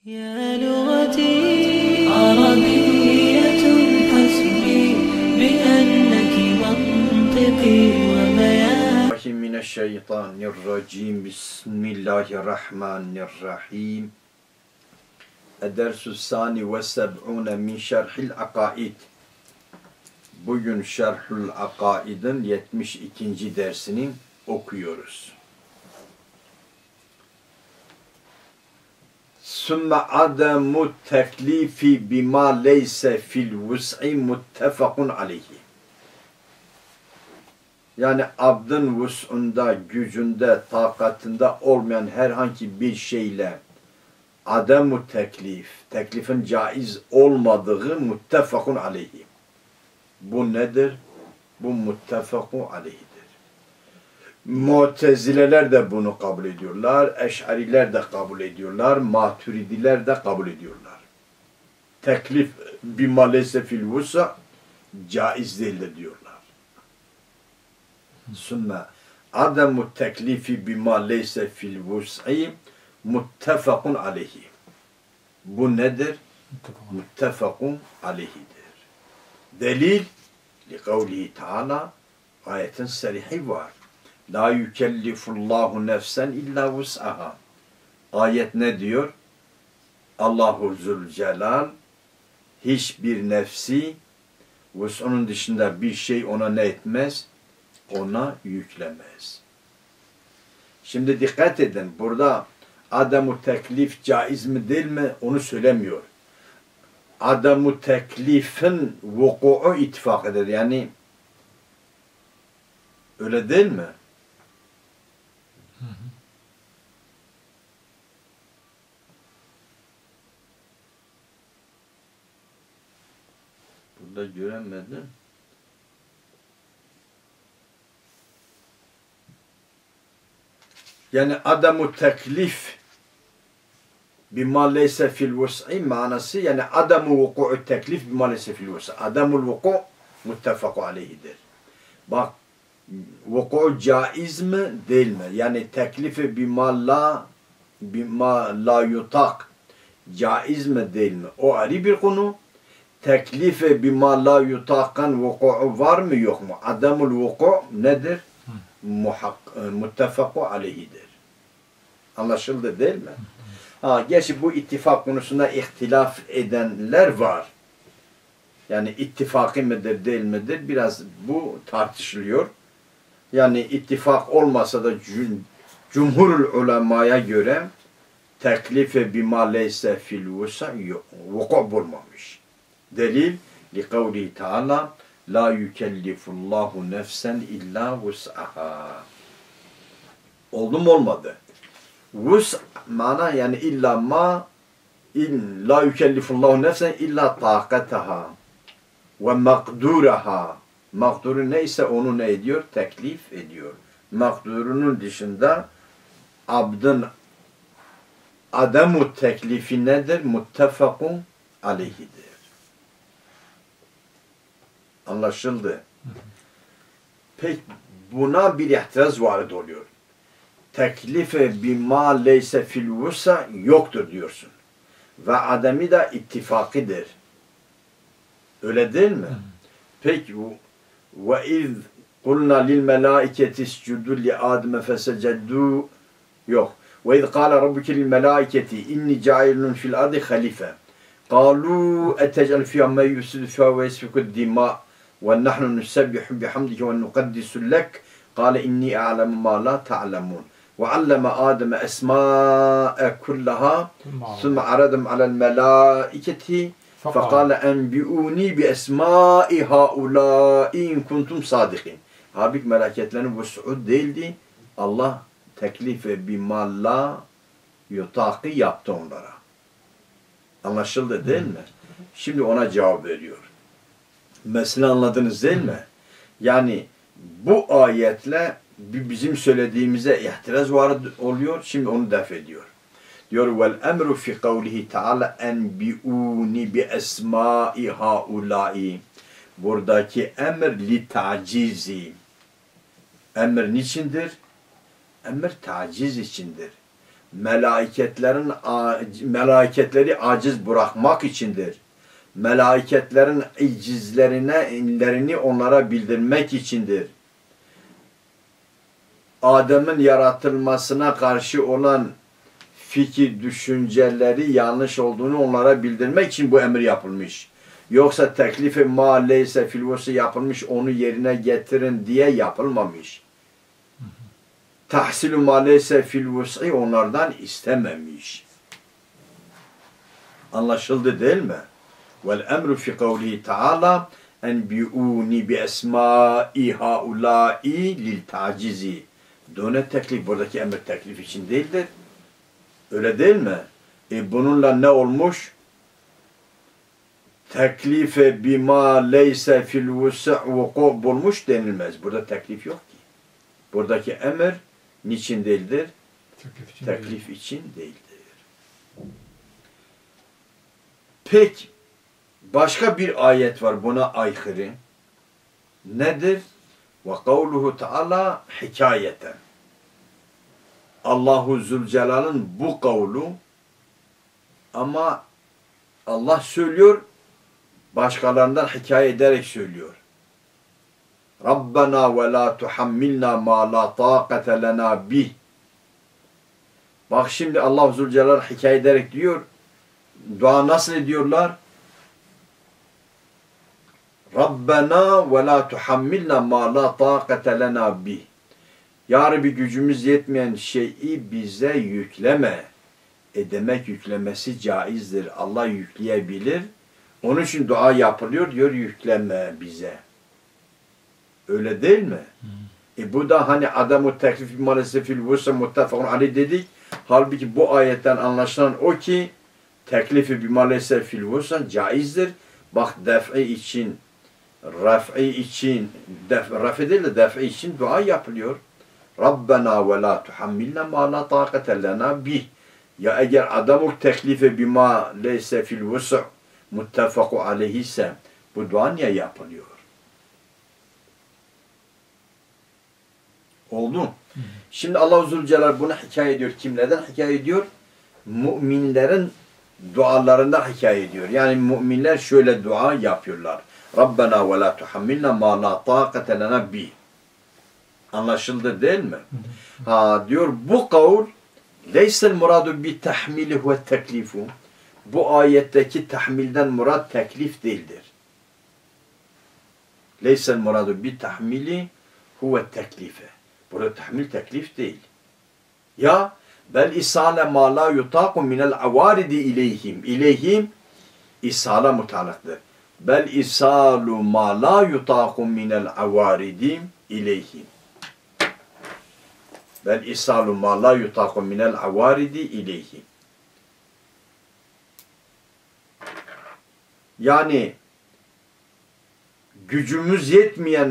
يا لغتي عربية حسبي بأنك منطقي وبيان من الشيطان الرجيم بسم الله الرحمن الرحيم الدرس الثاني والسبعون من شرح العقائد. Bugün Şerhül Akaid'in 72. dersini okuyoruz. Sümme ademu teklifi bima leyse fil vus'i muttefakun aleyhi. Yani abdın vus'unda, gücünde, takatında olmayan herhangi bir şeyle ademu teklif, teklifin caiz olmadığı muttefakun aleyhi. Bu nedir? Bu muttefakun aleyhidir. Mu'tezileler de bunu kabul ediyorlar. Eş'ariler de kabul ediyorlar. Maturidiler de kabul ediyorlar. Teklif bima leyse fil vus'a caiz değildir diyorlar. Sümme ademu teklifi bima leyse fil vus'i muttefakun aleyhi. Bu nedir? Muttefakun aleyhidir. Delil li kavlihi Teala, ayetin serihi var. La yükellifullahu nefsen illa vus'aha. Ayet ne diyor? Allahu Zülcelal hiçbir nefsi vus'unun dışında bir şey ona ne etmez? Ona yüklemez. Şimdi dikkat edin. Burada ademu teklif caiz mi değil mi? Onu söylemiyor. Ademu teklifin vuku'u ittifak eder. Yani öyle değil mi? Burada göremedim. Yani ademu teklif bima leyse fil vus'i manası, yani ademu vuku'u teklif bima leyse fil vus'i. Ademul vuku' muttefakun aleyhidir. Bak, vuku'u caiz mi değil mi? Yani teklifi bima la yutak caiz mi değil mi? O ayrı bir konu. Teklifi bima la yutakan vuku'u var mı yok mu? Ademul vuku' nedir? Muttefakun aleyhidir. Anlaşıldı değil mi? Gerçi bu ittifak konusunda ihtilaf edenler var. Yani ittifakı mıdır değil midir? Biraz bu tartışılıyor. Yani ittifak olmasa da cumhurul ulemaya göre teklife bima leyse fil vus'a vuku' bulmamış. Delil li kavlihi Teala la yükellifullahu nefsen illa vus'aha. Oldu mu olmadı? Vus mana yani illa ma la yükellifullahu nefsen illa takataha ve makduraha. Makduru neyse onu ne ediyor? Teklif ediyor. Makdurunun dışında abdın ademu teklifi nedir? Muttefakun aleyhidir. Anlaşıldı. Peki buna bir itiraz varid oluyor. Teklife bima leyse fil vus'a yoktur diyorsun. Ve ademi de ittifakidir. Öyle değil mi? Peki ve iz kulna lil melaiketi iscudu li ademe feseceddu yok. Ve iz kâle rabbuke lil melaiketi inni cailun fil ardi halife. قالوا أتجعل فيها ما يفسد فيها ويسفك الدماء ونحن نسبح بحمدك ونقدس لك قال إني أعلم ما لا تعلمون وعلم آدم أسماء كلها ثم عرضهم على الملائكة فقال أنبئوني بأسماء هؤلاء إن كنتم صادقين. Halbuki meleketlerin vus'u değildi. Allah teklife bima la yutaki yaptı onlara. Anlaşıldı değil mi? Şimdi ona cevap veriyor. Mesela anladınız değil mi? Yani bu ayetle bizim söylediğimize ihtiraz var oluyor. Şimdi onu def ediyor. Diyor vel emru fi kavlihi Teala enbi'uni bi esma'i haulai. Buradaki emir li tacizi. Emir niçindir? Emir taciz içindir. meleketleri aciz bırakmak içindir. Meleketlerin icizlerini onlara bildirmek içindir. Adem'in yaratılmasına karşı olan fikir, düşünceleri yanlış olduğunu onlara bildirmek için bu emir yapılmış. Yoksa teklifi ma leyse fil vusi yapılmış, onu yerine getirin diye yapılmamış. Tahsilü ma leyse fil vusi onlardan istememiş. Anlaşıldı değil mi? Vel emru fi kavlihi ta'ala enbi'uni bi esma'i haula'i lil tacizi. Döne teklif, buradaki emir teklif için değildir. Öyle değil mi? Bununla ne olmuş? Teklife bima leyse fil vus'u bulmuş denilmez. Burada teklif yok ki. Buradaki emir niçin değildir? Teklif için değildir. Peki, başka bir ayet var buna aykırı. Nedir? Ve kavluhu Teala hikayeten. Allahu Zülcelal'ın bu kavlu, ama Allah söylüyor, başkalarından hikaye ederek söylüyor. Rabbena ve la tuhammilna ma la taqate lena bih. Bak şimdi Allah Zülcelal hikaye ederek diyor. Dua nasıl ediyorlar? Rabbena ve la tuhammilna ma la taqate lena bih. Ya Rabbi, gücümüz yetmeyen şeyi bize yükleme. Demek yüklemesi caizdir. Allah yükleyebilir. Onun için dua yapılıyor, diyor yükleme bize. Öyle değil mi? Bu da hani adamu teklif maalesef fil vusa muttefakun aleyh dedik. Halbuki bu ayetten anlaşılan o ki teklifi maalesef fil vusa caizdir. Bak def'i için, raf'i için, raf'i değil de def'i için dua yapılıyor. Rabbena ve la tuhammilna ma la taqate lena bih. Ya eğer adamu teklifi bima leyse fil vusa muttefakun aleyh ise bu dua niye yapılıyor? Oldu. Şimdi Allah Zülcelal bunu hikaye ediyor. Kimlerden hikaye ediyor? Müminlerin dualarında hikaye ediyor. Yani müminler şöyle dua yapıyorlar. Rabbena ve la tuhammilna ma la taqate lena bih. Anlaşıldı değil mi? Diyor bu kavl leysel muradu bi tahmili ve teklifu. Bu ayetteki tahmilden murad teklif değildir. Leysel muradu bi tahmili huve teklife. Burada tahmil teklif değil. Ya bel isale ma la yutaku minel avaridi ileyhim. İleyhim isale mutalaktır. Bel isalu ma la yutaku minel avaridi ileyhim. Bel isalu ma la yutaku minel avaridi ileyhim. Yani gücümüz yetmeyen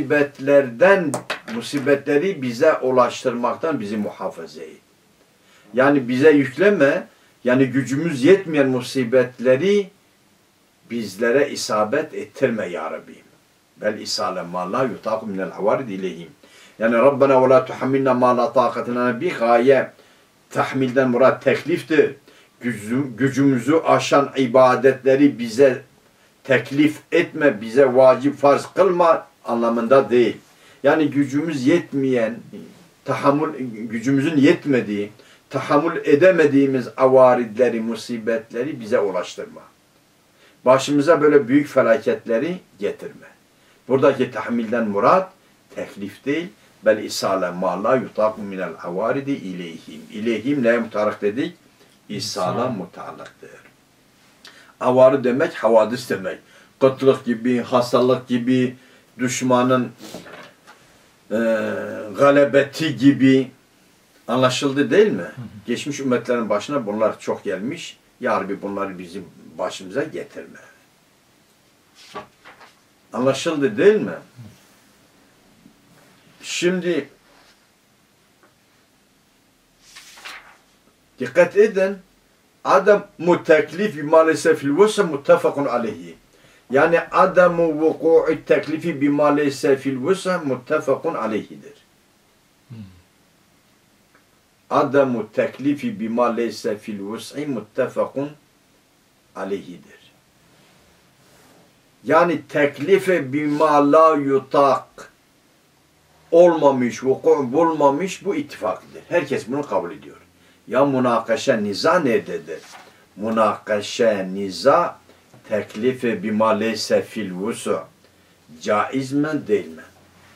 musibetleri bize ulaştırmaktan bizi muhafaza et. Yani bize yükleme, yani gücümüz yetmeyen musibetleri bizlere isabet ettirme ya Rabbi. Bel isale ma la yutaku minel avarid ileyhim. Yani Rabbena ve la tuhammilna ma la taqate lena bih. Gaye tahmilden murad tekliftir. Gücümüzü aşan ibadetleri bize teklif etme, bize vacip farz kılma anlamında değil. Yani gücümüz yetmeyen, gücümüzün yetmediği, tahammül edemediğimiz avaridleri, musibetleri bize ulaştırma. Başımıza böyle büyük felaketleri getirme. Buradaki tahmilden murad teklif değil, bel isale ma la yutaku minel avaridi ileyhim. İleyhim neye mutarak dedik? İsala mutalaktır. Avarı demek havadis demek. Kıtlık gibi, hastalık gibi, düşmanın galebeti gibi. Anlaşıldı değil mi? Geçmiş ümmetlerin başına bunlar çok gelmiş. Ya Rabbi bunları bizim başımıza getirme. Anlaşıldı değil mi? Şimdi dikkat edin. Adamu teklifi maalesef fil vusa muttefakun aleyhi. Yani adamu vuku'u teklifi bima leyse fil vusa muttefakun aleyhidir. Adamu teklifi bima leyse fil vus'i muttefakun aleyhidir. Yani teklife bima la yutak olmamış, vuku bulmamış bu ittifaklıdır. Herkes bunu kabul ediyor. Ya münakaşa, niza nerededir? Münakaşa, niza teklife bima leyse fil vus'u caiz mi değil mi?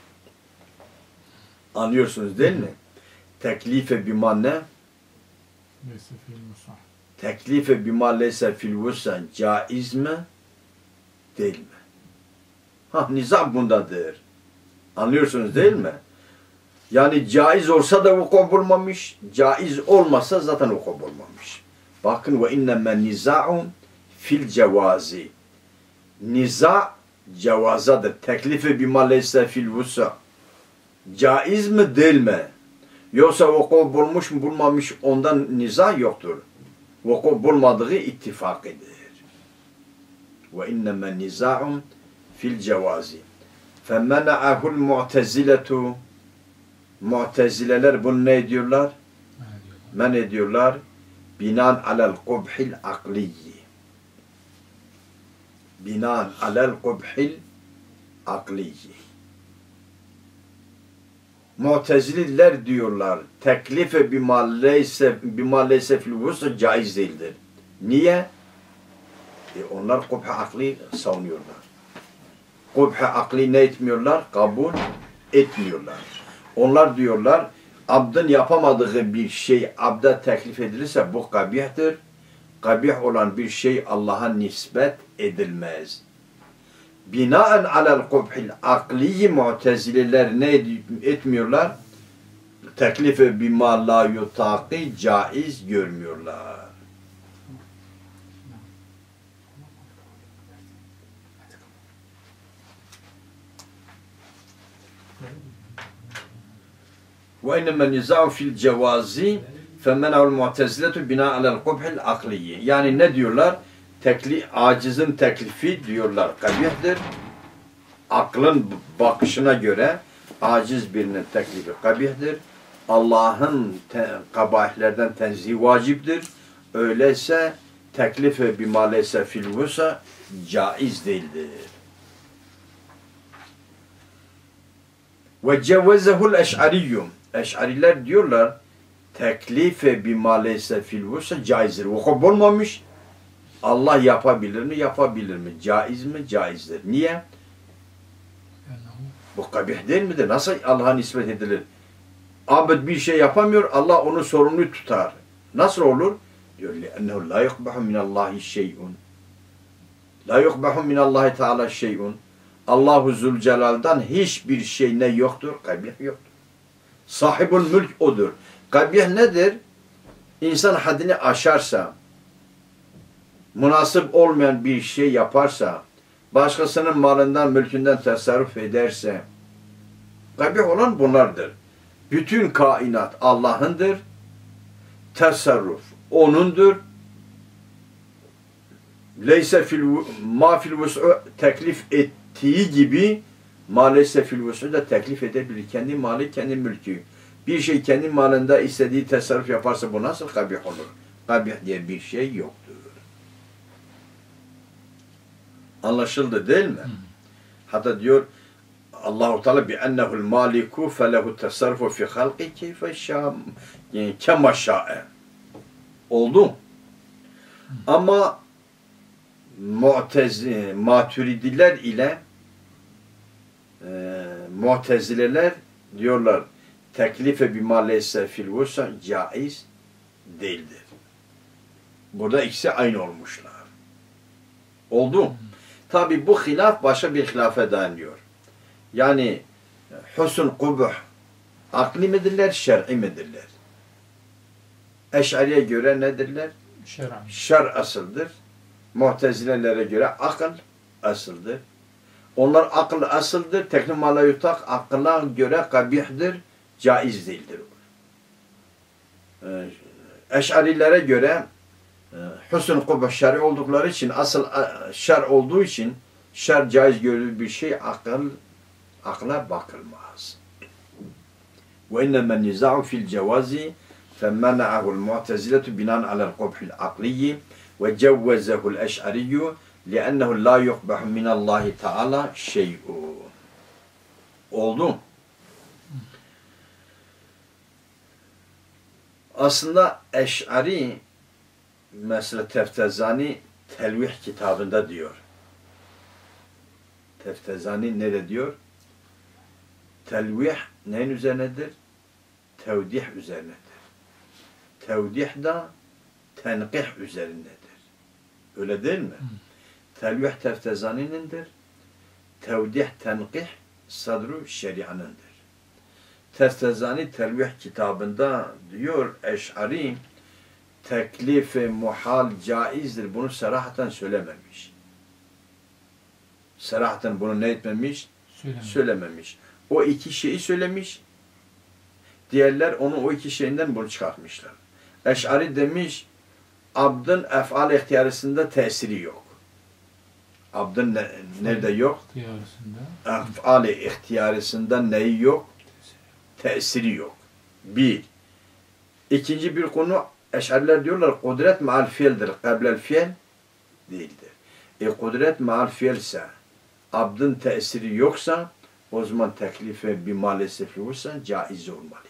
Anlıyorsunuz değil mi? Teklife bima ne? Leyse fil musa. Teklife bima leyse fil vus'a caiz mi? Değil mi? Niza bundadır. Anlıyorsunuz değil mi? Yani caiz olsa da vuku bulmamış, caiz olmasa zaten vuku bulmamış. Bakın ve inneme niza'un fil cevazi. Niza cevazadır. Teklifi bima leyse fil vus'a. Caiz mi değil mi? Yoksa vuku bulmuş mu bulmamış ondan niza yoktur. Vuku bulmadığı ittifakidir. Ve inneme niza'un fil cevazi. فَمَنَعَهُ الْمُعْتَزِلَةُ Mu'tezileler bunu ne ediyorlar? Men ediyorlar. Binan alel kubhil akliyyi. Binan alel kubhil akliyyi. Mu'tezililer diyorlar. Teklife bima leyse fil vus'a caiz değildir. Niye? Onlar kubh akli savunuyorlar. Kubh akli ne etmiyorlar? Kabul etmiyorlar. Onlar diyorlar, abdın yapamadığı bir şey abda teklif edilirse bu kabihtir. Kabih olan bir şey Allah'a nispet edilmez. Binaen alel kubhil akliyi mu'tezililer ne etmiyorlar? Teklife bima la yutaki caiz görmüyorlar. وإنما النزاع في الجواز فمنع المعتزلة بناء على القبح العقلي. Yani ne diyorlar? Acizin teklifi diyorlar kabihdir. Aklın bakışına göre aciz birinin teklifi kabihdir. Allah'ın kabahlerden tenzihi vaciptir. Öyleyse teklife bima leyse fil vus'a caiz değildir. Ve cevvezehul eş'ariyyum. Eş'ariler diyorlar teklife bima leyse fil vus'a caizdir. Vuku bulmamış. Allah yapabilir mi? Yapabilir mi? Caiz mi? Caizdir. Niye? Bu kabih değil midir? Nasıl Allah'a nispet edilir? Abd bir şey yapamıyor. Allah onu sorumlu tutar. Nasıl olur? Diyor لِأَنَّهُ لَا يُقْبَحُ مِنَ اللّٰهِ شَيْءٌ لَا يُقْبَحُ مِنَ اللّٰهِ تَعَالَى شَيْءٌ Allah-u Zülcelal'dan hiçbir şey ne yoktur? Kabih yoktur. Sahibul mülk odur. Kabih nedir? İnsan haddini aşarsa, münasip olmayan bir şey yaparsa, başkasının malından, mülkünden tasarruf ederse, kabih olan bunlardır. Bütün kainat Allah'ındır. Tasarruf O'nundur. Leyse ma fil vus'u teklif ettiği gibi maalesef fil vus'u da teklif edebilir. Kendi mali, kendi mülkü. Bir şey kendi malında istediği tasarruf yaparsa bu nasıl kabih olur? Kabih diye bir şey yoktur. Anlaşıldı değil mi? Hatta diyor Allah-u Teala bi ennehu'l maliku felehu tasarrufu fi halqi keyfe şâ kema şâ'e. Oldu. Ama Maturidiler ile Mu'tezileler diyorlar teklife bima leyse fil vus'a caiz değildir. Burada ikisi aynı olmuşlar. Oldu. Tabi bu hilaf başka bir hilafe dayanıyor. Yani husn kubuh akli midirler, şer'i midirler? Eş'ariye göre nedirler? Şer asıldır. Mu'tezilelere göre akıl asıldır. Onlar akıl asıldır. Teklimala yutak akılla göre kabihdir, caiz değildir. Eş'arilere göre husn kubuh şer'i oldukları için, asıl şer olduğu için şer caiz gördüğü bir şey akla bakılmaz. Ve innemen niza'u fil cevazi فَمَنَعَهُ الْمُعْتَزِلَةُ بِنَانْ عَلَى الْقُبْحِ الْعَقْلِيِّ وَجَوَّزَهُ الْأَشْعَرِيُّ لِأَنَّهُ لَا يُقْبَحُ مِنَ اللّٰهِ تَعَالَى شَيْءٌ. Oldu. Aslında Eş'ari mesela Teftezani Telvih kitabında diyor. Teftezani nerede diyor? Telvih neyin üzerinedir? Tevdih üzerinedir. Tevdih da tenkih üzerindedir. Öyle değil mi? Telvih Teftezani'nindir. Tevdih tenkih sadru şerianındır. Teftezani Telvih kitabında diyor Eş'ari teklif-i muhal caizdir. Bunu serahaten söylememiş. Serahaten bunu ne etmemiş? Söylememiş. O iki şeyi söylemiş. Diğerler onu o iki şeyinden bunu çıkartmışlar. Eş'ari demiş abdın ef'al ihtiyarısında tesiri yok. Abdın nerede yok? Ef'al ihtiyarısında neyi yok? Tesiri yok. Bir. İkinci bir konu Eş'ariler diyorlar kudret ma'al fiildir. Kablel fiil değildir. Kudret ma'al fiilse abdın tesiri yoksa o zaman teklife bir maalesef olursa caiz olmalıdır.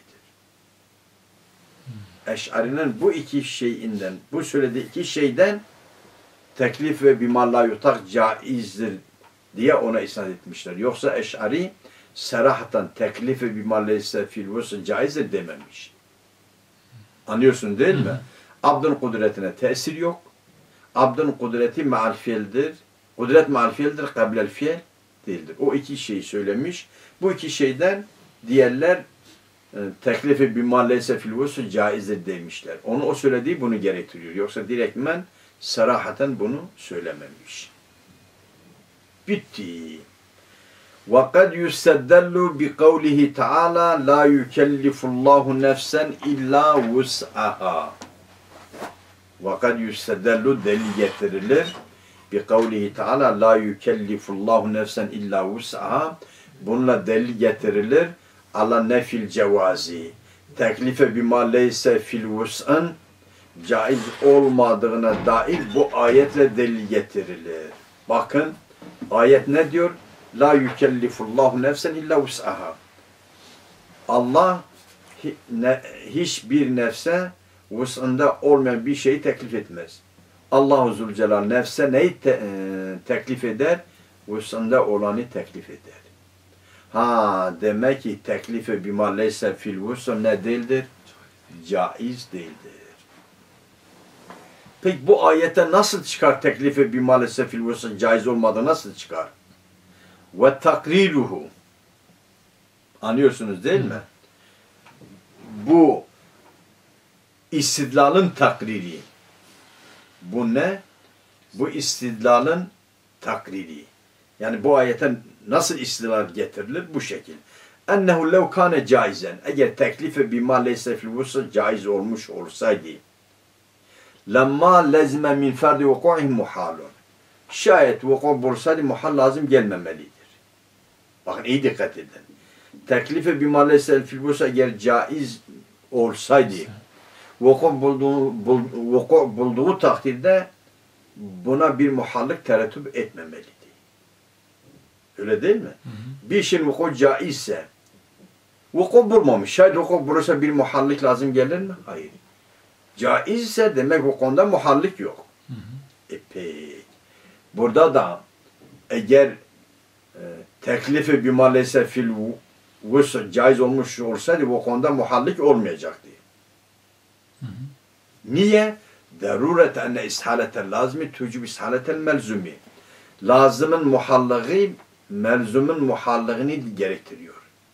Eş'arinin bu iki şeyinden, bu söylediği iki şeyden teklif ve bima la yutak caizdir diye ona isnat etmişler. Yoksa Eş'ari serahatan teklif ve bima leyse fil vusl caizdir dememiş. Anlıyorsun değil mi? Abdın kudretine tesir yok. Abdın kudreti ma'al fiildir. Kudret ma'al fiildir, kablel fiil değildir. O iki şeyi söylemiş. Bu iki şeyden diğerler teklifi bima leyse fil vusl caizdir demişler. Onu o söylediği bunu gerektiriyor. Yoksa direktmen sarahaten bunu söylememiş. Bitti. وَقَدْ يُسَدَّلُّ بِقَوْلِهِ تَعَالَى لَا يُكَلِّفُ اللّٰهُ نَفْسًا اِلَّا وُسْعَهَا. وَقَدْ يُسَدَّلُّ delil getirilir. بِقَوْلِهِ تَعَالَى لَا يُكَلِّفُ اللّٰهُ نَفْسًا اِلَّا وُسْعَهَا. Bununla delil getirilir. ala nefil cevazi. Teklife bima leyse fil vus'an caiz olmadığına dair bu ayetle delil getirilir. Bakın ayet ne diyor? La yükellifullahu nefsen illa vus'aha. Allah hiçbir nefse vus'ında olmayan bir şeyi teklif etmez. Allah-u Zülcelal nefse neyi teklif eder? Vus'ında olanı teklif eder. Ha demek ki teklife bima leyse fil vus'un ne değildir? Caiz değildir. Peki bu ayete nasıl çıkar teklife bima leyse fil vus'un caiz olmadığı nasıl çıkar? Ve takriruhu. Anlıyorsunuz değil mi? Bu istidlalın takriri. Bu ne? Bu istidlalın takriri. Yani bu ayete nasıl istidlal getirilir? Bu şekil. Ennehu lev kâne caizen. Eğer teklife bima leyse fil vus'un caiz olmuş olsaydı lemma lezme min ferdi vuku'i muhalun. Şayet vuku bulsaydı muhal lazım gelmemelidir. Bakın iyi dikkat edin. Teklife bima leyse fil vus'un eğer caiz olsaydı vuku bulduğu takdirde buna bir muhallık terettüp etmemeliydi. Öyle değil mi? Hı hı. Bir şeyin vuku caizse vuku bulmamış. Şayet vuku bulursa bir muhallık lazım gelir mi? Hayır. Caizse demek vukuunda muhallık yok. Hı hı. Peki. Burada da eğer teklifi bima leyse fil vus'u caiz olmuş olsaydı vukuunda muhallık olmayacaktı. Hı hı. Niye? Daruret enne ishaletel lazmi tucib ishaletel melzumi. Lazımın muhallığı melzumun muhallığını gerektiriyor.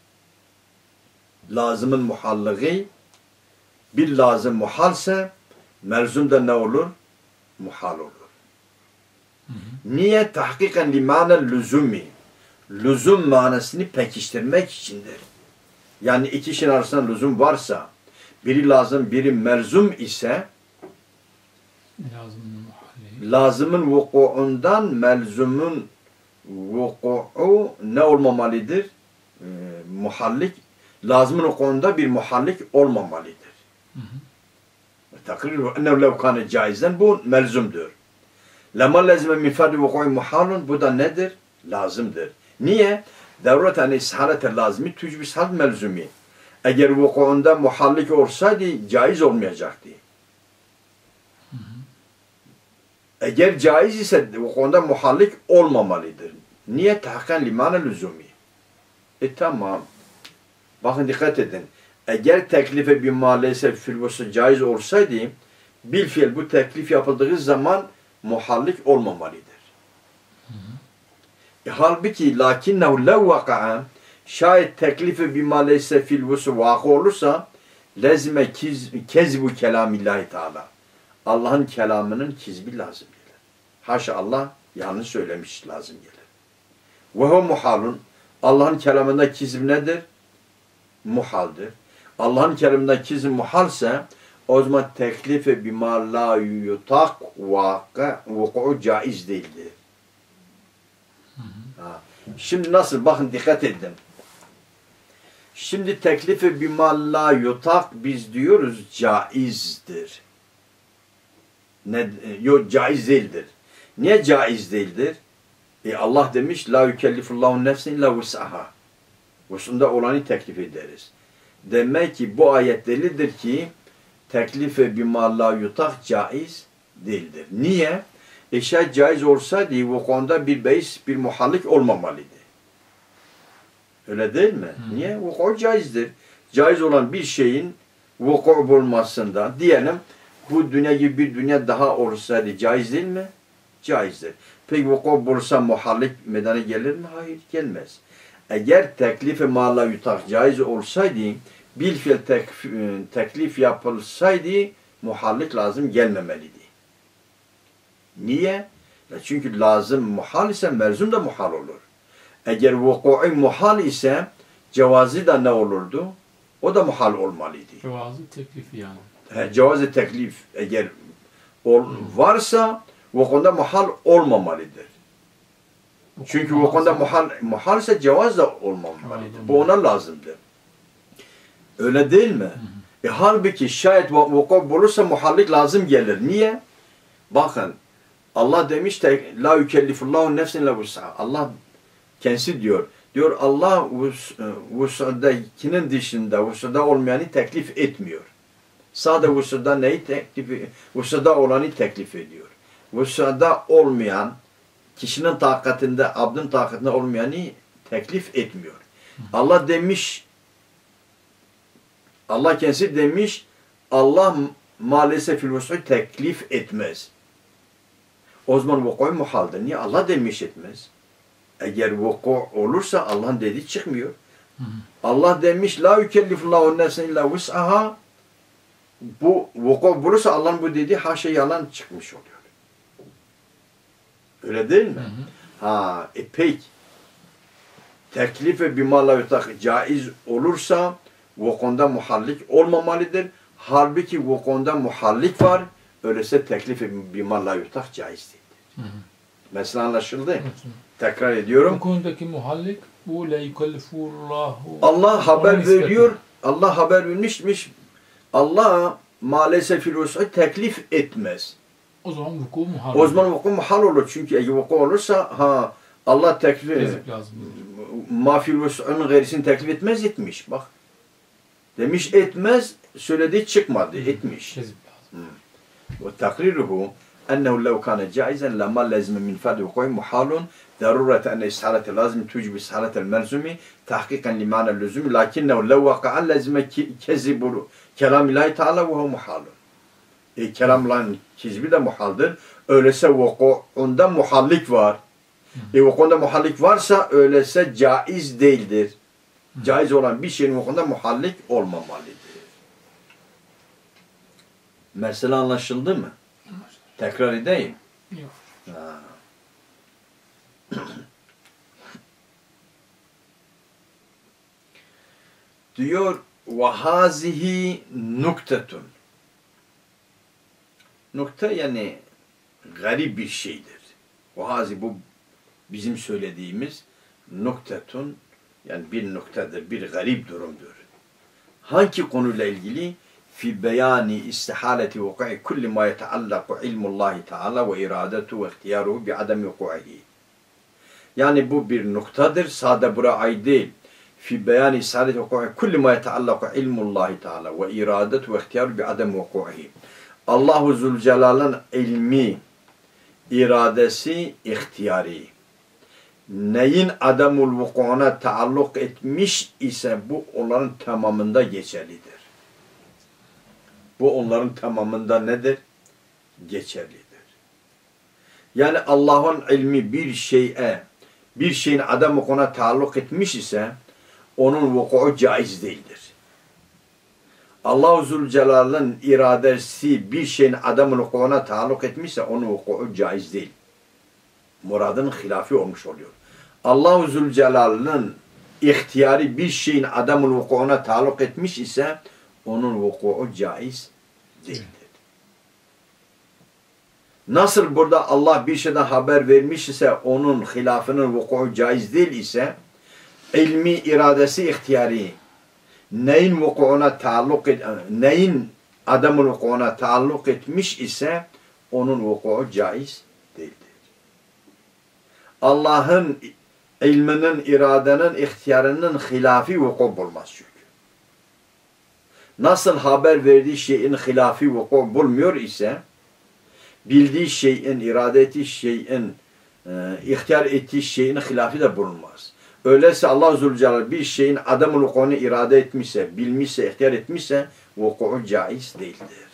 Lazımın muhallığı bir lazım muhalse melzum da ne olur? Muhal olur. Hı hı. Niye? Tahkiken limanel lüzumi. Lüzum manasını pekiştirmek içindir. Yani iki şeyin arasında lüzum varsa biri lazım, biri melzum ise lazımın vukuundan melzumun vuku'u ne olmamalıdır? Muhallik. Lazımın vukuunda bir muhallik olmamalıdır. Takriru ennehu lev kâne caizen, bu melzumdur. Lema lezime min ferdi vuku'i muhalun, bu da nedir? Lazımdır. Niye? Devret hani isharete lazimi tücbü sad melzumi. Eğer vuku'unda muhallik olsaydı caiz olmayacaktı. Eğer caiz ise vuku'unda muhallik olmamalıdır. Niye? Tahkan limana lüzumi. Tamam. Bakın dikkat edin. Eğer teklife bir maalesef filvosu caiz olsaydı bil fiil bu teklif yapıldığı zaman muhallik olmamalıdır. Halbuki lakinnehu lev vaka'a, şayet teklife bir maalesef filvosu vakı olursa lezime kezbu kelamillahi teala. Allah'ın kelamının kizbi lazım gelir. Haşa, Allah yanlış söylemiş lazım gelir. Ve hu muhalun. Allah'ın kelamında kizb nedir? Muhaldir. Allah'ın kelamında kizb muhalse o zaman teklife bima la yutak vuku'u caiz değildir. Şimdi nasıl? Bakın dikkat edin. Şimdi teklife bima la yutak biz diyoruz caizdir. Yok, caiz değildir. Niye caiz değildir? Allah demiş la yükellifullahu nefsen illa vus'aha. Vus'unda olanı teklif ederiz. Demek ki bu ayet delildir ki teklife bima la yutak caiz değildir. Niye? Şayet caiz olsaydı bu konuda bir beis, bir muhallik olmamalıydı. Öyle değil mi? Niye? Vuku caizdir. Caiz olan bir şeyin vuku bulmasında diyelim bu dünya gibi bir dünya daha olsaydı caiz değil mi? Caizdir. Peki vuku bulsa muhallik meydana gelir mi? Hayır, gelmez. Eğer teklifi mala yutak caiz olsaydı, bilfiil teklif yapılsaydı muhallik lazım gelmemeliydi. Niye? Çünkü lazım muhal ise merzum da muhal olur. Eğer vuku'i muhal ise cevazı da ne olurdu? O da muhal olmalıydı. Cevazı teklifi yani. Cevazı teklif eğer varsa vuku'da muhal olmamalıdır. Çünkü vuku'da muhal ise cevaz da olmamalıdır. Bu ona lazımdır. Öyle değil mi? Halbuki şayet vuku bulursa muhallik lazım gelir. Niye? Bakın Allah demiş la yükellifullahu nefsen illa vus'aha. Allah kendisi diyor. Diyor Allah vus'dakinin dışında vus'da olmayanı teklif etmiyor. Sadece vus'da neyi teklif, vus'da olanı teklif ediyor. Vus'da olmayan kişinin takatinde, abdın takatinde olmayanı teklif etmiyor. Allah demiş, Allah kendisi demiş, Allah maalesef vus'u teklif etmez. O zaman vuku muhaldir. Niye? Allah demiş etmez. Eğer vuku olursa Allah'ın dediği çıkmıyor. Allah demiş la yükellifullahu nefsen illa vus'aha. Bu vuku bulursa Allah'ın bu dediği haşa yalan çıkmış oluyor. Öyle değil mi? Peki teklife bima la yutak caiz olursa vukunda muhallik olmamalıdır. Halbuki vukunda muhallik var. Öyleyse teklife bima la yutak caiz değildir. Mesela anlaşıldı. Evet. Tekrar ediyorum. Bu konudaki muhallik bu la yükellifullahu. Allah haber veriyor. Allah haber vermişmiş. Allah maalesef filosofı teklif etmez. O zaman vuku muhal. O zaman vuku muhal olur. Çünkü eğer vuku olursa Allah teklif ma filosofun gayrisini teklif etmez etmiş. Bak. Demiş etmez, söylediği çıkmadı. Etmiş. Ve takriruhu ennehu lev kâne caizen lema lezime min ferdi vuku'i muhalun ضرورة أن إسحالة لازم توجب إسحالة الملزوم تحقيقا لمعنى اللزوم لكنه لو وقع لازم كذب كلام الله تعالى وهو محال. Kelam Allah'ın kizbi de muhaldir. Öyleyse vuku'unda muhallik var. Vuku'unda muhallik varsa öyleyse caiz değildir. Caiz olan bir şeyin vuku'unda muhallik olmamalıdır. Mesela anlaşıldı mı? Tekrar edeyim. Yok. Diyor وَهَذِهِ nuktetun. Nokta yani garip bir şeydir. وَهَذِهِ bu bizim söylediğimiz noktetun yani bir noktadır, bir garip durumdur. Hangi konuyla ilgili? fi beyani istihaleti vuku'i kulli ma yeteallaku ilmullahi Teala ve iradetu ve ihtiyaruhu bi ademi vuku'ihi. Yani bu bir noktadır. Sade bura ait değil. Fi beyani istihaleti vuku'i kulli ma yeteallaku ilmullahi Teala ve iradetu ve ihtiyaruhu bi ademi vuku'ihi. Allahu Zülcelal'ın ilmi, iradesi, ihtiyari. Neyin adamul vuku'una taalluk etmiş ise bu onların tamamında geçerlidir. Bu onların tamamında nedir? Geçerlidir. Yani Allah'ın ilmi bir şeyin adam vuku'una taalluk etmiş ise onun vuku'u caiz değildir. Allah-u Zülcelal'ın iradesi bir şeyin adamın vuku'una taalluk etmişse onun vuku'u caiz değil. Muradın hilafı olmuş oluyor. Allah-u Zülcelal'ın ihtiyari bir şeyin adamın vuku'una taalluk etmiş ise onun vuku'u caiz değildir. Nasıl burada Allah bir şeyden haber vermiş ise onun hilafının vuku'u caiz değil ise ilmi, iradesi, ihtiyari neyin vuku'una neyin adamın vuku'una taalluk etmiş ise onun vuku'u caiz değildir. Allah'ın ilminin, iradenin, ihtiyarının hilafi vuku bulmaz çünkü. Nasıl haber verdiği şeyin hilafi vuku bulmuyor ise bildiği şeyin, irade ettiği şeyin, ihtiyar ettiği şeyin hilafi de bulunmaz. Öyleyse Allah Zülcelal bir şeyin adamın vuku'unu irade etmişse, bilmişse, ihtiyar etmişse vuku'u caiz değildir.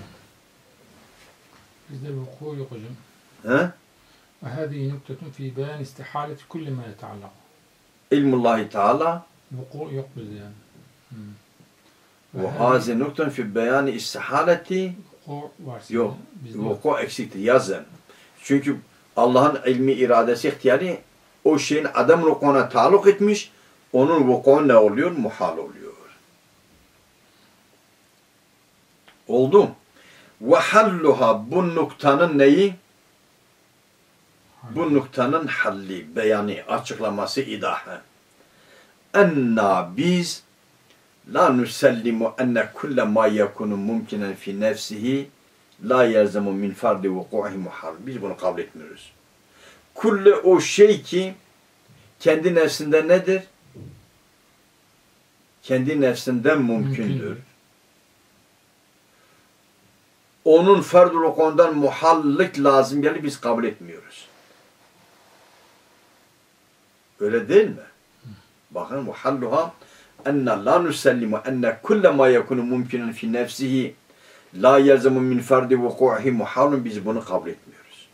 Bizde vuku yok hocam. He? وهذه نكتة في بيان استحالة كل ما يتعلق. İlmullahi Teala vuku yok bizde yani. ve hazi noktan fi beyani istihaleti Vuku varsa yok. bizde Vuku eksiktir. Yazın. Çünkü Allah'ın ilmi, iradesi, ihtiyarı o şeyin adamın vuku'una taalluk etmiş, onun vuku'u ne oluyor? Muhal oluyor. Oldu. Ve halluha bu noktanın neyi? Bu noktanın halli, beyanı, açıklaması, idahı. Enna biz la nusellimu enne kulle ma yekunu mumkinen fi nefsihi la yelzemu min fardi vuku'ihi muhal. Biz bunu kabul etmiyoruz. Kulle o şey ki kendi nefsinde nedir? Kendi nefsinden mümkündür. Onun fard-ı vuku'undan muhallik lazım gelir, biz kabul etmiyoruz. Öyle değil mi? Bakın muhalluha enne la nusellimu enne kulle ma yekunu mümkünen fi nefsihi la yelzemu min fardi vuku'ihi muhalun, biz bunu kabul etmiyoruz.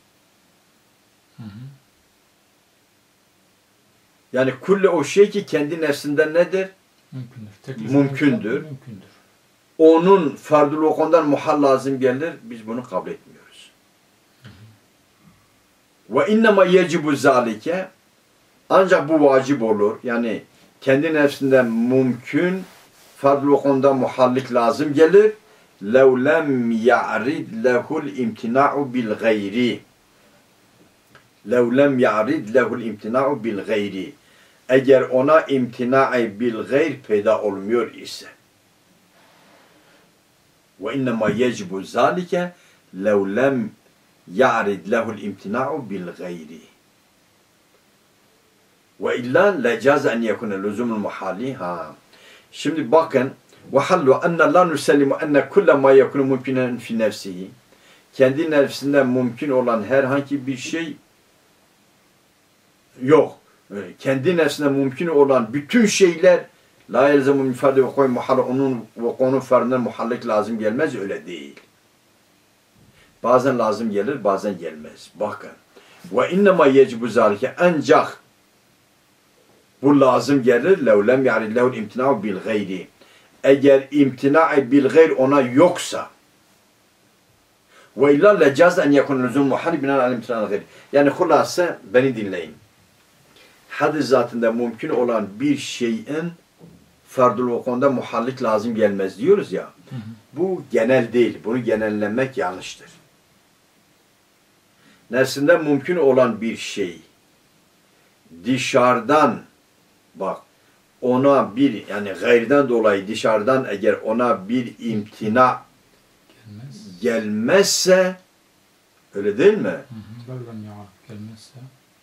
Yani kulle o şey ki kendi nefsinden nedir? Mümkündür. Onun fardul vuku'undan muhal lazım gelir, biz bunu kabul etmiyoruz. Ve innema yecibu zalike, ancak bu vacip olur. Yani kendi nefsinden mümkün, fardul vuku'undan muhallik lazım gelir. لَوْ لَمْ يَعْرِدْ لَهُ الْاِمْتِنَاءُ بِالْغَيْرِ لَوْ لَمْ يَعْرِدْ لَهُ الْاِمْتِنَاءُ بِالْغَيْرِ Eğer ona imtina-i bil-gayr peyda olmuyor ise. وَاِنَّمَا يَجْبُ ذَٰلِكَ لَوْ لَمْ يَعْرِدْ لَهُ الْاِمْتِنَاءُ بِالْغَيْرِ وَاِلَّا لَجَازَ اَنْ يَكُنَ لُزُمُ الْمُحَالِ Şimdi bakın وَحَلُّ اَنَّ لَا نُسَلِّمُ اَنَّ كُلَّ مَا يَكُنُ مُمْكِنًا فِي نَفْسِهِ Kendi nefsinden mümkün olan herhangi bir şey yok. Kendi nefsinden mümkün olan bütün şeyler la yelzemu min fardi vuku'i muhal, onun vuku'unun fardından muhallik lazım gelmez, öyle değil. Bazen lazım gelir, bazen gelmez. Bakın. Ve innema yecibu zalike, ancak bu lazım gelir lev lem ya'rid lehul imtina'u bil gayri. Eğer imtina' bil gayr ona yoksa ve illa lecaz en yekun lüzum muhal binaen al imtina' gayri. Yani hulasa beni dinleyin. Hadis zatında mümkün olan bir şeyin fardul vuku'unda muhallik lazım gelmez diyoruz ya. Bu genel değil. Bunu genellemek yanlıştır. Nefsinden mümkün olan bir şey dışarıdan bak ona bir yani gayriden dolayı dışarıdan eğer ona bir imtina gelmezse öyle değil mi? Levlem ya gelmezse.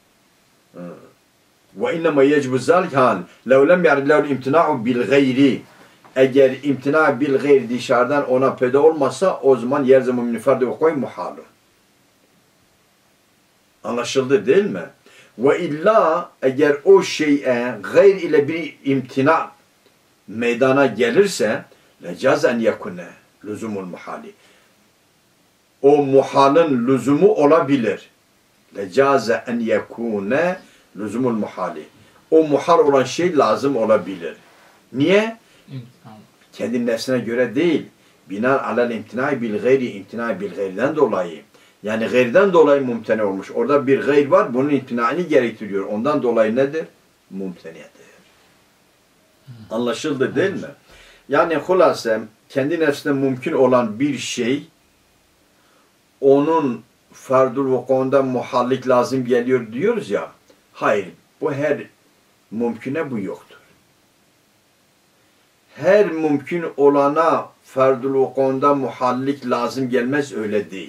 Ve innema yecbu zalik hal. Lev lem ya'rid lehu'l imtina'u bil gayri. Eğer imtina bil gayri dışarıdan ona peyda olmazsa o zaman yerzemu min ferdi ve koy muhalu. Anlaşıldı değil mi? Ve illa eğer o şeye gayr ile bir imtina meydana gelirse lecazen yakune lüzumul muhali. O muhalın lüzumu olabilir. Lecaze en yekune lüzumul muhali. O muhal olan şey lazım olabilir. Niye? Kendi nefsine göre değil. Bina alel imtinai bil gayri, imtinai bil gayriden dolayı. Yani gayriden dolayı mumtene olmuş. Orada bir gayr var, bunun imtinaini gerektiriyor. Ondan dolayı nedir? Mumtenedir. Anlaşıldı değil mi? Yani hulasem kendi nefsine mümkün olan bir şey onun fardul vukuunda muhallik lazım geliyor diyoruz ya. Hayır. Bu her mümküne bu yoktur. Her mümkün olana fardul vukuunda muhallik lazım gelmez öyle değil.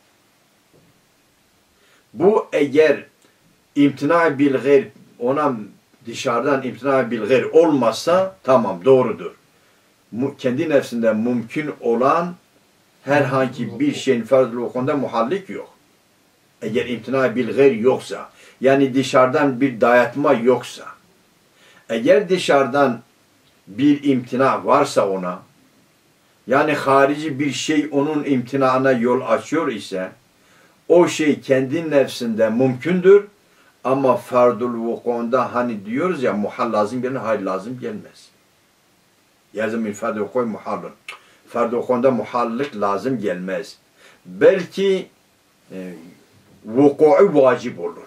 Bu eğer imtina bil gayr ona dışarıdan imtina bil gayr olmazsa tamam doğrudur. Kendi nefsinde mümkün olan herhangi bir şeyin fardul vukuunda muhallik yok. Eğer imtina bil gayr yoksa yani dışarıdan bir dayatma yoksa eğer dışarıdan bir imtina varsa ona yani harici bir şey onun imtinana yol açıyor ise o şey kendi nefsinde mümkündür ama fardul vukuunda hani diyoruz ya muhal lazım gelir, hayır lazım gelmez. Yazım fardul vukuy muhallun. Fardul vukuunda muhallik lazım gelmez. Belki vuku'u vacip olur.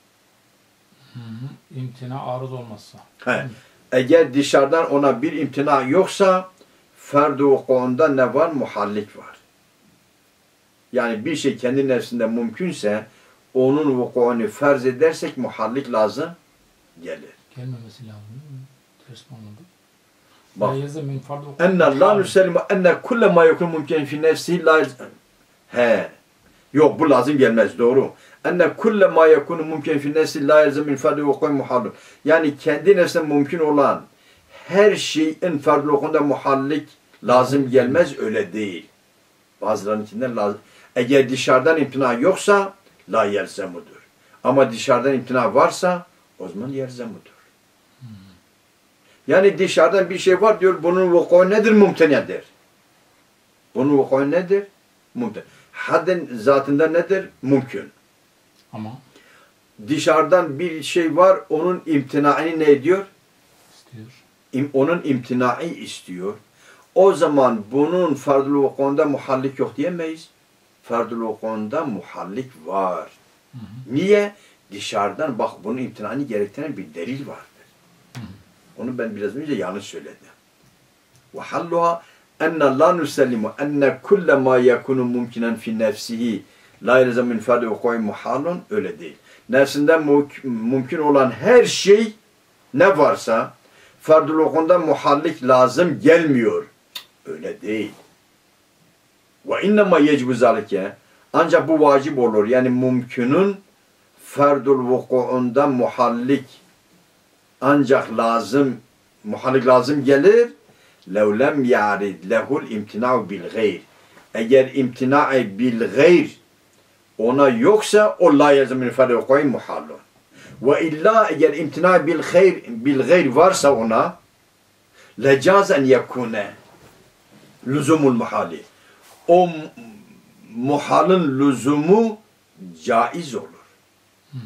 İmtina arız olmazsa. Eğer dışarıdan ona bir imtina yoksa fard-ı vukuunda ne var? Muhallik var. Yani bir şey kendi nefsinde mümkünse onun vukuunu farz edersek muhallik lazım gelir. Gelmemesi lazım değil mi? Ters mi anladım? Bak. Enne la nüsellimu enne kulle ma yekun mümkün fi nefsihi la he. Yok bu lazım gelmez doğru. Enne kulle ma yekunu mümkün fi nefsihi la yelzem min fardi vuku'i muhallun. Yani kendi nefsine mümkün olan her şeyin fardi vukuunda muhallik lazım gelmez öyle değil. Bazılarının içinden lazım. Eğer dışarıdan imtina yoksa la yelzemudur. Ama dışarıdan imtina varsa o zaman yelzemudur. Yani dışarıdan bir şey var diyor bunun vuku'u nedir? Mumtenedir. Bunun vuku'u nedir? Mumten. Hadden zatında nedir? Mümkün. Ama dışarıdan bir şey var onun imtina'ını ne ediyor? İstiyor. Onun imtina'ı istiyor. O zaman bunun fardul vukuunda muhallik yok diyemeyiz. Fardul vukuunda muhallik var. Hı hı. Niye? Dışarıdan bak bunun imtina'ını gerektiren bir delil vardır. Hı hı. Onu ben biraz önce yanlış söyledim. Ve halluha enne la nusellimu enne kulle ma yekunu mümkinen fi nefsihi la yelzem min fardul vuku'i muhalun öyle değil. Nefsinden mümkün olan her şey ne varsa fardul vukuunda muhallik lazım gelmiyor. Öyle değil. Ve innema yecbu zalike ancak bu vacip olur. Yani mümkünün fardul vukuunda muhallik ancak lazım muhallik lazım gelir lev lem ya'rid lehul imtina'u bil gayr. Eğer imtina'i bil gayr ona yoksa o la yelzem min fardul vuku'i muhallun. Ve illa eğer imtina bil gayr varsa ona lecazen yekune lüzumul muhali. O muhalın lüzumu caiz olur. Hı hı.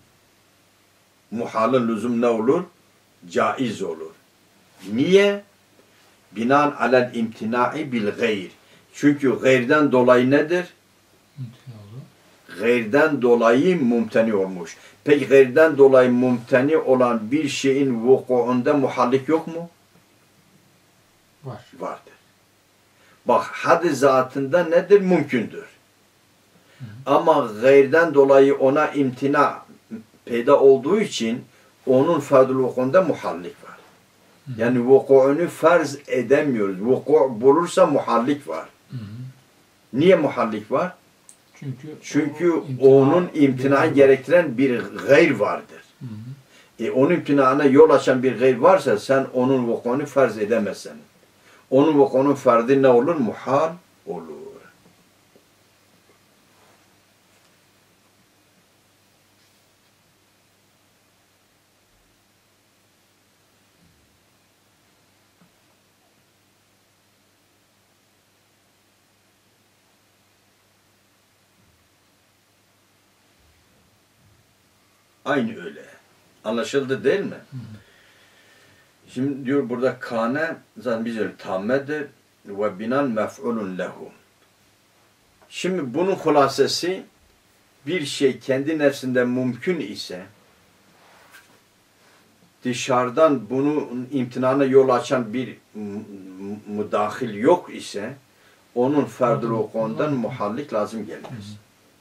Muhalın lüzum ne olur? Caiz olur. Niye? Binan alel imtina'i bil gayr. Çünkü gayrden dolayı nedir? İmtina oldu. Gayrden dolayı mumteni olmuş. Peki gayrden dolayı mumteni olan bir şeyin vukuunda muhallik yok mu? Var. Vardır. Bak had zatında nedir? Mümkündür. Hı. Ama gayrden dolayı ona imtina peyda olduğu için onun fardul vukuunda muhallik var. Yani vuku'unu farz edemiyoruz. Vuku' bulursa muhallik var. Hı hı. Niye muhallik var? Çünkü o onun imtinayı gerektiren bir gayr vardır. Hı hı. Onun imtinana yol açan bir gayr varsa sen onun vuku'unu farz edemezsin. Onun vuku'nun fardı ne olur? Muhal olur. Aynı öyle. Anlaşıldı değil mi? Hı hı. Şimdi diyor burada kâne zaten biz öyle tammedir ve binan mef'ulun lehu. Şimdi bunun hulasesi bir şey kendi nefsinde mümkün ise dışarıdan bunun imtinana yol açan bir müdahil yok ise onun ferdül vuku'undan muhallik lazım gelmez.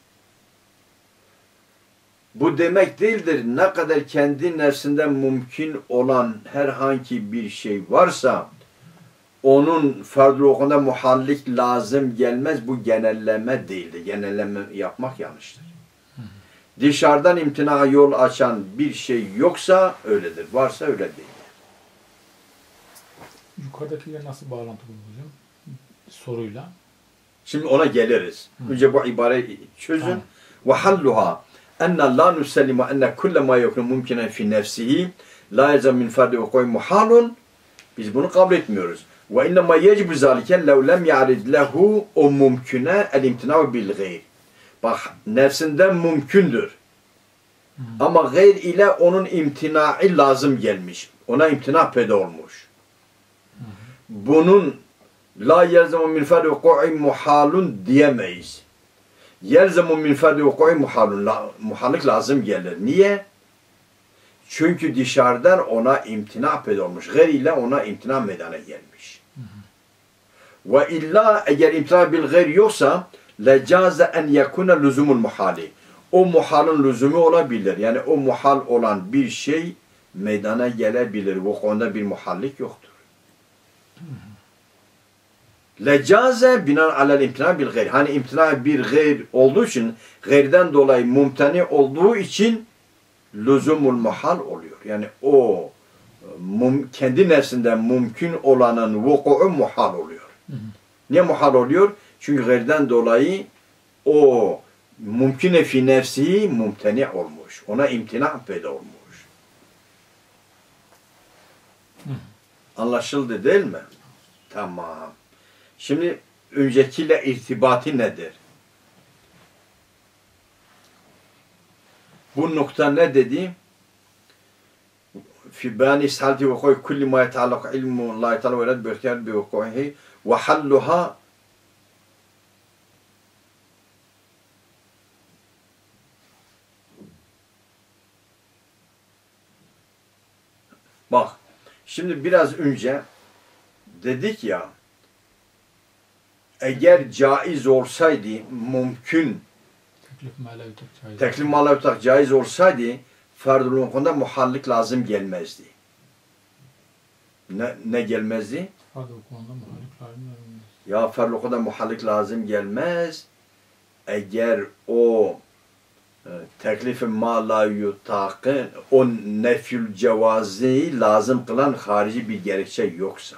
Bu demek değildir. Ne kadar kendi nefsinden mümkün olan herhangi bir şey varsa onun ferdül vuku'unda muhallik lazım gelmez. Bu genelleme değildir. Genelleme yapmak yanlıştır. Dışarıdan imtinaya yol açan bir şey yoksa öyledir. Varsa öyle değil. Yukarıdakiyle nasıl bağlantı kuracağım? Soruyla. Şimdi ona geliriz. Önce bu ibareyi çözün. Tamam. Ve halluha enne la nusellimu enne kulle ma yekunu mümkünen fi nefsihi la yelzem min ferdi vuku'i muhalun. Biz bunu kabul etmiyoruz. Ve innema yecibu zaliken lev lem ya'rid lehu o mümküne el imtina'u bil gayr. Bak nefsinden mümkündür. Ama gayr ile onun imtinai lazım gelmiş. Ona imtina peyda olmuş. Bunun la yelzemu min ferdi vuku'i muhalun diyemeyiz. Yelzemu min ferdi vuku'i muhalun. Muhallik lazım gelir. Niye? Çünkü dışarıdan ona imtina peyda olmuş. Gayr ile ona imtina meydana gelmiş. Ve illa eğer imtina bil gayr yoksa lecaze en yekune lüzumul muhali. O muhalın lüzumu olabilir. Yani o muhal olan bir şey meydana gelebilir. Bu konuda bir muhallik yoktur. Lecaze binan alel imtina bil gayr. Hani imtina bir gayr olduğu için, gayrden dolayı mumtani olduğu için lüzumul muhal oluyor. Yani o kendi nefsinden mümkün olanın vuku'u muhal oluyor. Niye muhal oluyor? Çünkü gayrden dolayı o mümküne fi nefsihi mumtani olmuş. Ona imtina peyda olmuş. Anlaşıldı değil mi? Tamam. Şimdi öncekiyle irtibatı nedir? Bu nokta ne dedi? Fi beyan ishalati vuku'i kulli ma yetallak ilmu Allah Teala ve red bi ihtiyar bi vuku'ihi ve halluha bak, şimdi biraz önce dedik ya, eğer caiz olsaydı, mümkün, teklif mala yutak caiz olsaydı, ferdül vukunda muhallik lazım gelmezdi. Ne gelmezdi? Ya ferdül vukunda muhallik lazım gelmez. Eğer o teklif-i ma la yutakın, o nefyül cevazi lazım kılan harici bir gerekçe yoksa.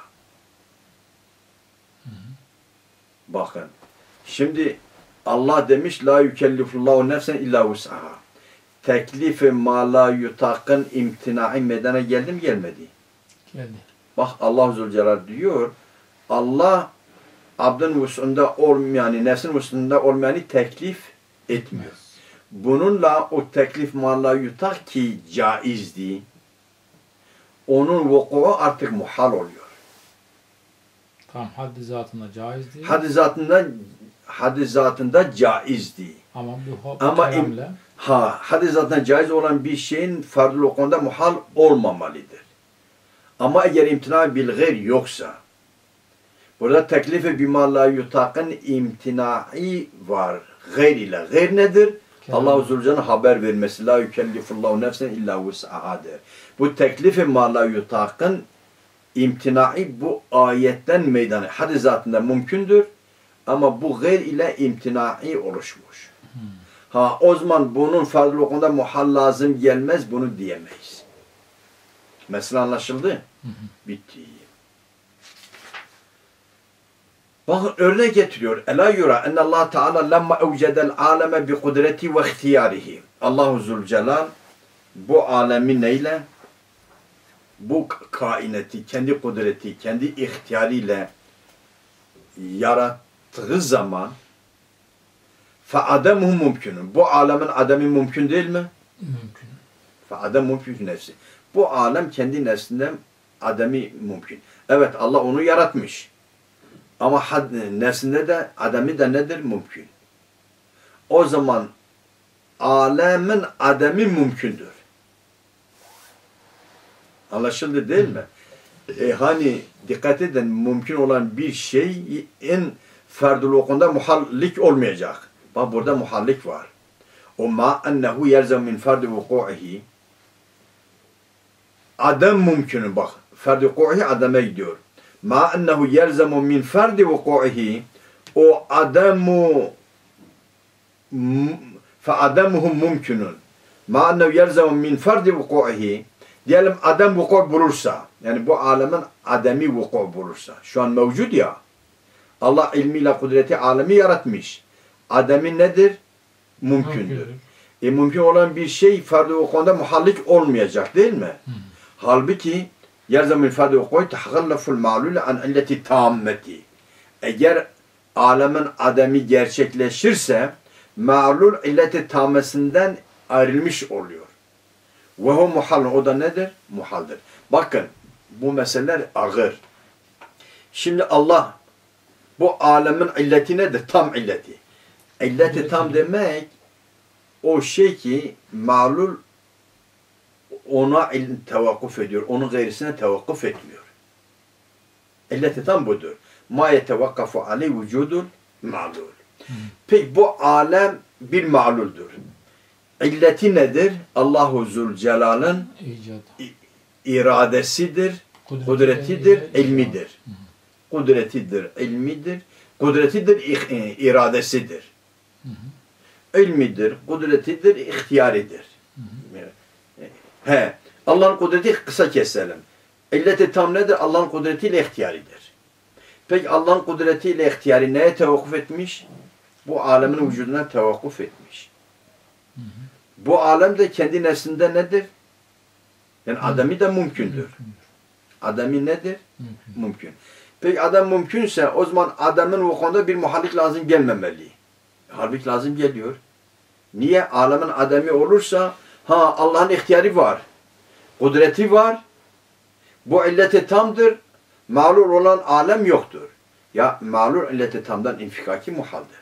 Bakın, şimdi Allah demiş la yükellifullahu nefsen illa vus'aha. Teklif-i ma la yutakın imtinai meydana geldi mi gelmedi? Geldi. Bak Allah Zülcelal diyor, Allah abdın vus'unda olmayanı, nefsin vus'unda olmayanı teklif etmiyor. Bununla o teklif malla yutak ki caizdi, onun vuku'u artık muhal oluyor. Tamam, haddi zatında caiz değil. Haddi zatında caizdi. Ama bu kelamla haddi zatında caiz olan bir şeyin fardul vuku'unda muhal olmamalıdır. Ama eğer imtina bil gayr yoksa, burada teklifi bima la yutakın imtinai var. Gayr ile. Gayr nedir? Allah-u Zülcelal'ın haber vermesi. La yükellifullahu nefsen illa vus'aha der. Bu teklifi ma la yutakın imtinai bu ayetten meydana. Hadis zatında mümkündür ama bu gayr ile imtinai oluşmuş. Ha o zaman bunun farklı okulda muhal lazım gelmez, bunu diyemeyiz. Mesela anlaşıldı? Bitti. Bakın örnek getiriyor. Ela yura enne Allah Teala lemma evcedel aleme bi kudreti ve ihtiyarihi. Allahu Zülcelal bu alemi neyle? Bu kainatı kendi kudreti, kendi ihtiyarıyla yarattığı zaman فَعَدَمُهُ mümkünün. Bu alemin ademi mümkün değil mi? Mümkün. فَعَدَمْ mümkün nefsi. Bu alem kendi nefsinden ademi mümkün. Evet Allah onu yaratmış. Ama nefsinde de ademi de nedir? Mümkün. O zaman alemin ademi mümkündür. Anlaşıldı değil mi? Hani dikkat edin mümkün olan bir şeyin ferdülokunda muhallik olmayacak. Bak burada muhallik var. O ma ennehu yerzem min ferdi vuku'ihi. Adam mümkün bak. Ferdi vuku'ihi ademe gidiyor. Ma ennehu yerzemu min ferdi vuku'ihi. O ademu fe ademuhu mümkünün. Ma ennehu yerzemu min ferdi vuku'ihi. Diyelim adam vuku bulursa, yani bu alemin ademi vuku bulursa, şu an mevcut ya, Allah ilmiyle kudreti alemi yaratmış. Ademi nedir? Mümkündür. Mümkün olan bir şey farz-ı vuku'nda muhallik olmayacak değil mi? Halbuki yerzemül farz-ı vuku'yu tehallaful ma'lule an illeti tammeti. Eğer alemin ademi gerçekleşirse ma'lul illeti tammesinden ayrılmış oluyor. Ve o muhal, o da nedir? Muhaldir. Bakın bu meseleler ağır. Şimdi Allah bu alemin illeti nedir? Tam illeti. İlleti tam demek o şey ki ma'lul ona tevakkuf ediyor. Onun gayrisine tevakkuf etmiyor. İlleti tam budur. Ma yetevakkafu aleyh vücudul ma'lul. Peki bu alem bir ma'luldür. İlleti nedir? Allahu Zülcelal'ın iradesidir, kudretidir, ilmidir. Kudretidir, ilmidir, kudretidir, iradesidir. İlmidir, kudretidir, ihtiyaridir. Allah'ın kudreti kısa keselim. İlleti tam nedir? Allah'ın kudretiyle ihtiyaridir. Peki Allah'ın kudretiyle ihtiyari neye tevakkuf etmiş? Bu alemin vücuduna tevakkuf etmiş. Bu alem de kendi neslinde nedir? Yani ademi de mümkündür. Ademi nedir? Mümkün. Peki adam mümkünse o zaman adamın o konuda bir muhallik lazım gelmemeli. Halbuki lazım geliyor. Niye? Alemin ademi olursa Allah'ın ihtiyarı var. Kudreti var. Bu illeti tamdır. Mağlul olan alem yoktur. Ya mağlul illeti tamdan infikaki muhaldir.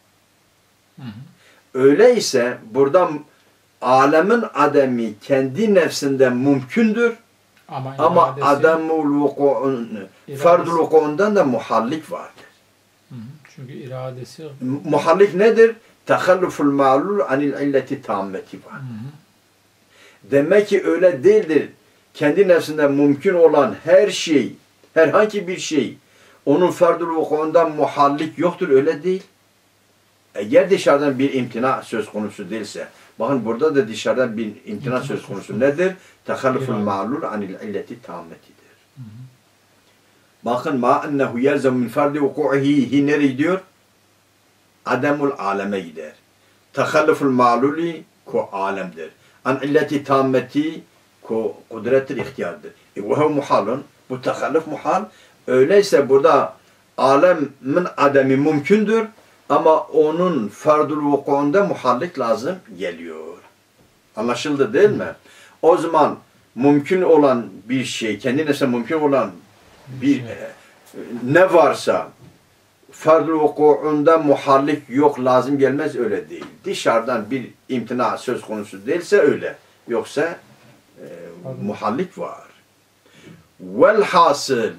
Öyleyse burada alemin ademi kendi nefsinden mümkündür ama adamul vuku'un fardul vuku'undan da muhallik vardır. Çünkü iradesi muhallik nedir? Tehalluful ma'lul anil illeti tammeti var. Demek ki öyle değildir. Kendi nefsinden mümkün olan her şey, herhangi bir şey onun fardul vuku'undan muhallik yoktur, öyle değil. Eğer dışarıdan bir imtina söz konusu değilse, bakın burada da dışarıdan bir imtina söz konusu nedir? Tehalluful ma'lul anil illeti tammetidir. Bakın ma ennehu yerzem min fardi vuku'ihi nereye gidiyor? Ademul aleme gider. Tehalluful ma'luli ko alemdir. An illeti tammeti ko kudretil ihtiyardır. Ve hu muhalun. Bu tehalluf muhal. Öyleyse burada alemin ademi mümkündür. Ama onun fardul vuku'unda muhallik lazım geliyor. Anlaşıldı değil mi? O zaman mümkün olan bir şey, kendine mümkün olan bir ne varsa fardul vuku'unda muhallik yok, lazım gelmez, öyle değil. Dışarıdan bir imtina söz konusu değilse öyle. Yoksa muhallik var. Velhasıl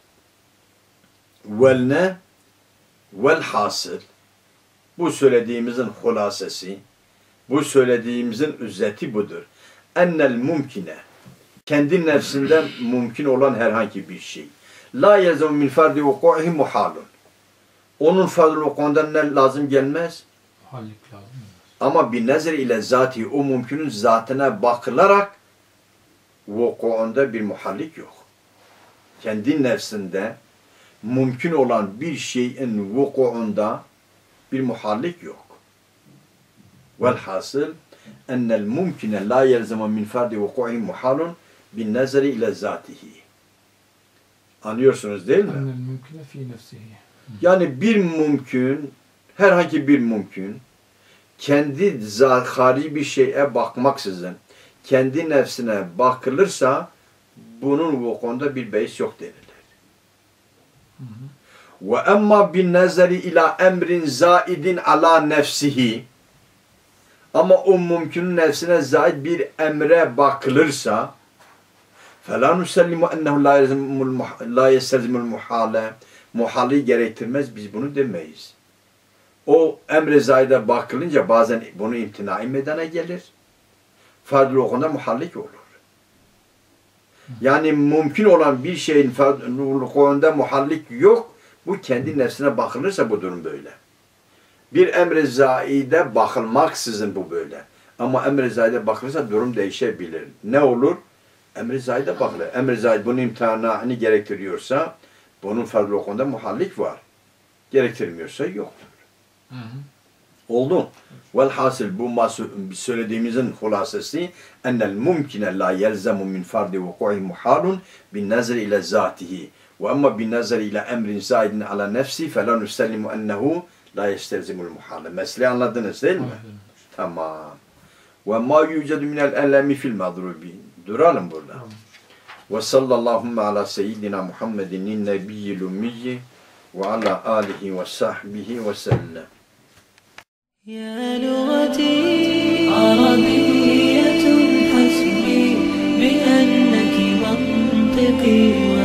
vel ne? Velhasıl bu söylediğimizin hulasesi, bu söylediğimizin özeti budur. Ennel mümkine kendi nefsinde mümkün olan herhangi bir şey. La yelzemu min fardi vuku'ihi muhalun. Onun farz vukuundan ne lazım gelmez? Muhallik lazım. Ama bir nazar ile zati, o mümkünün zatına bakılarak vukuunda bir muhallik yok. Kendi nefsinde mümkün olan bir şeyin vukuunda bir muhallik yok. Velhasıl ennel mümkine la yelzemu min fardi vuku'ihi muhalun bin nazari ile zatihi. Anlıyorsunuz değil mi? Ennel mümküne fi nefsihi. Yani bir mümkün, herhangi bir mümkün, kendi harici bir şeye bakmaksızın, kendi nefsine bakılırsa, bunun vukuunda bir beis yok denilir. Ve emma bin nazari ila emrin zaidin ala nefsihi, ama o mümkünün nefsine zaid bir emre bakılırsa, فَلَا نُسَلِّمُ اَنَّهُ لَا يَسْتَلْزِمُ الْمُحَالَ, muhali gerektirmez, biz bunu demeyiz. O emre zaide bakılınca bazen bunu imtinai medene gelir. Fardul okunda muhallik olur. Yani mümkün olan bir şeyin fardul okunda muhallik yok. Bu kendi nefsine bakılırsa bu durum böyle. Bir emre zaide bakılmaksızın bu böyle. Ama emre zaide bakılırsa durum değişebilir. Ne olur? Emre zaide bakılır. Emre zaide bunun imtihanını gerektiriyorsa bunun fardul okunda muhallik var. Gerektirmiyorsa yoktur. Oldu. Velhasıl bu söylediğimizin hulasesi ennel mümkine la yelzemu min fardi vuku'i muhalun bin nazri ile zatihi ve emma bin nazri ile emrin zaidin ala nefsi fe la nüsellimu ennehu la yestelzimul muhale. Mesleği anladınız değil mi? Tamam. Ve ma yücedu minel elemi fil madrubi. Duralım burada. Ve sallallahu ala seyyidina Muhammedin nebiyyil ummiyi ve ala alihi ve sahbihi ve sellem. يا لغتي عربية حسبي بأنك منطقي